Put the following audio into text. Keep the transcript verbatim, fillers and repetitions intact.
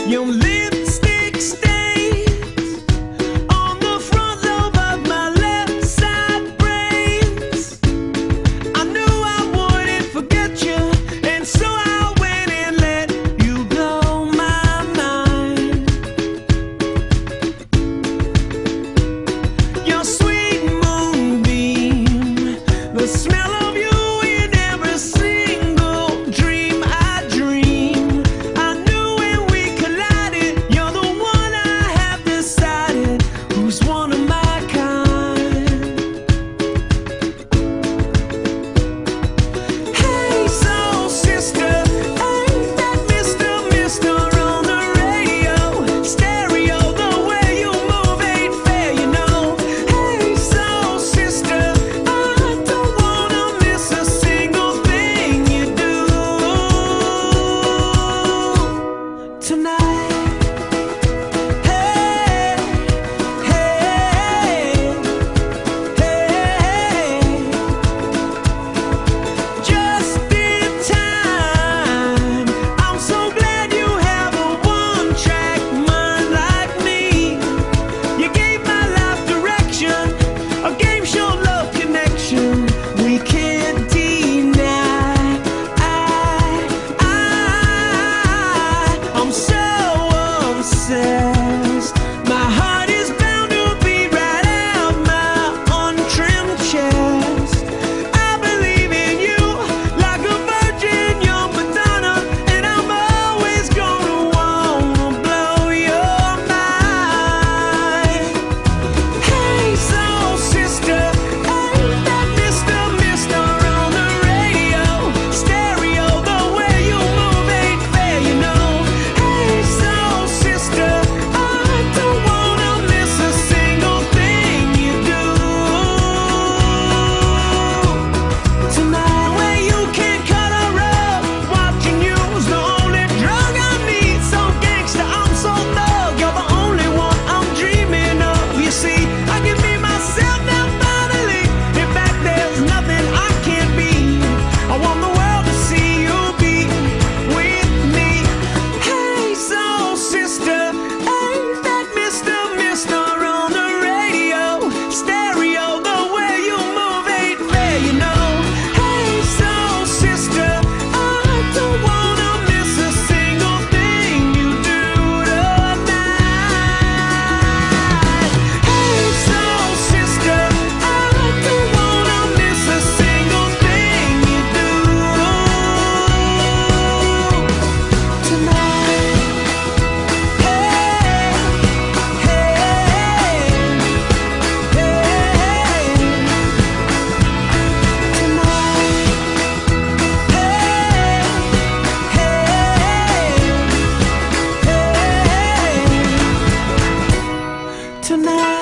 Your lipstick stains on the front lobe of my left side brains. I knew I wouldn't forget you, and so I went and let you blow my mind. Your sweet moonbeam, the smell of you in every single dream I dream. I knew when we collided, you're the one I have decided who's one of my kind. Hey, soul sister, ain't that Mister Mister on the radio? Stereo, the way you move ain't fair, you know. Hey, soul sister, I don't wanna miss a single thing you do tonight. Hey, hey, hey, just in time. I'm so glad you have a one-track mind like me. You gave my life direction, a game show love connection we can't deny. I, I, I'm so obsessed. My heart is bound to beat right out my untrimmed chest. I believe in you like a virgin, young Madonna, and I'm always gonna wanna blow your mind. Hey, soul sister, ain't that Mister Mister on the radio? Stereo, the way you move ain't fair, you know. Hey, soul sister, I don't wanna miss a single thing you do tonight. Where you can't cut a rug, watching you's the only drug I need. So gangsta, I'm so thug, you're the only one I'm dreaming of. You see, I can be myself now finally. In fact, there's nothing I can't be. I want the world to see you be with me. Hey, soul sister, ain't that Mister Mister on the radio? Stereo, the way you move ain't fair, you know. Hey, soul sister, I don't wanna miss a single thing you do tonight. Hey, soul sister, I don't wanna miss a single thing you do tonight. Hey, hey, hey, tonight. Hey, hey, hey, tonight.